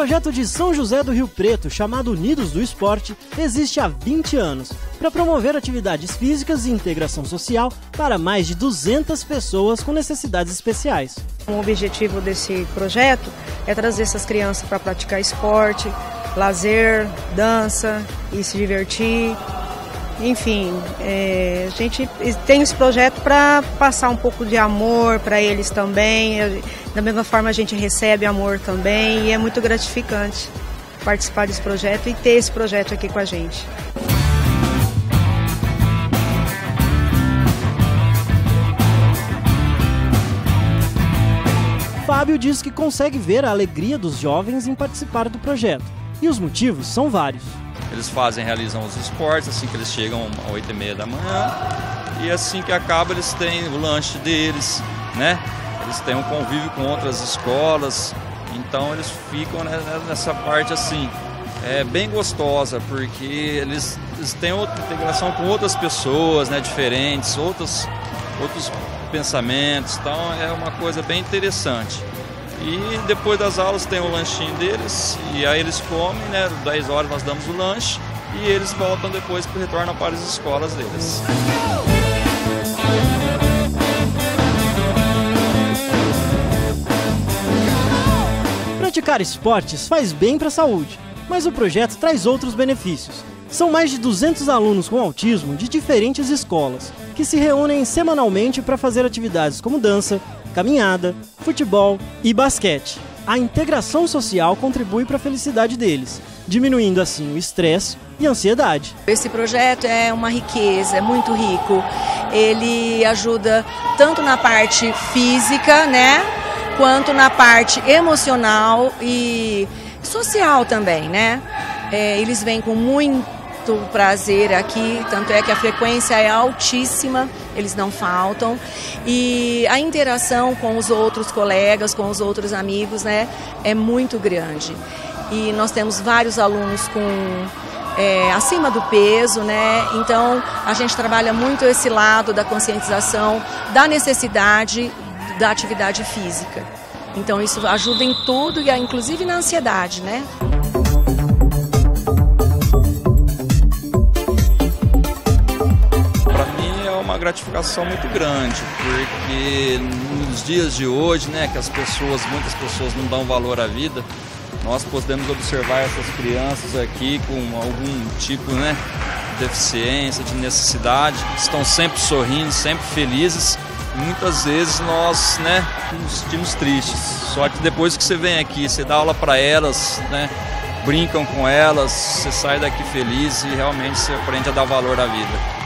projeto de São José do Rio Preto, chamado Unidos do Esporte, existe há 20 anos, para promover atividades físicas e integração social para mais de 200 pessoas com necessidades especiais. O objetivo desse projeto é trazer essas crianças para praticar esporte, lazer, dança e se divertir. Enfim, a gente tem esse projeto para passar um pouco de amor para eles também. Da mesma forma a gente recebe amor também e é muito gratificante participar desse projeto e ter esse projeto aqui com a gente. Fábio diz que consegue ver a alegria dos jovens em participar do projeto. E os motivos são vários. Eles realizam os esportes assim que eles chegam às 8h30 da manhã e assim que acaba eles têm o lanche deles, né? Eles têm um convívio com outras escolas, então eles ficam nessa parte assim, bem gostosa, porque eles têm outra integração com outras pessoas, né, diferentes, outros pensamentos, então é uma coisa bem interessante. E depois das aulas tem o lanchinho deles, e aí eles comem, né? 10 horas nós damos o lanche, e eles voltam depois que retornam para as escolas deles. Praticar esportes faz bem para a saúde, mas o projeto traz outros benefícios. São mais de 200 alunos com autismo de diferentes escolas, que se reúnem semanalmente para fazer atividades como dança, caminhada, futebol e basquete. A integração social contribui para a felicidade deles, diminuindo assim o estresse e a ansiedade. Esse projeto é uma riqueza, é muito rico. Ele ajuda tanto na parte física, né, quanto na parte emocional e social também, né? Eles vêm com muito prazer aqui, tanto é que a frequência é altíssima, eles não faltam, e a interação com os outros colegas, com os outros amigos, né, é muito grande. E nós temos vários alunos acima do peso, né? Então a gente trabalha muito esse lado da conscientização da necessidade da atividade física. Então isso ajuda em tudo, e inclusive na ansiedade, né? Uma gratificação muito grande, porque nos dias de hoje, né, que muitas pessoas não dão valor à vida, nós podemos observar essas crianças aqui com algum tipo, né, de deficiência, de necessidade, estão sempre sorrindo, sempre felizes, e muitas vezes nós, né, nos sentimos tristes. Só que depois que você vem aqui, você dá aula para elas, né, brincam com elas, você sai daqui feliz e realmente você aprende a dar valor à vida.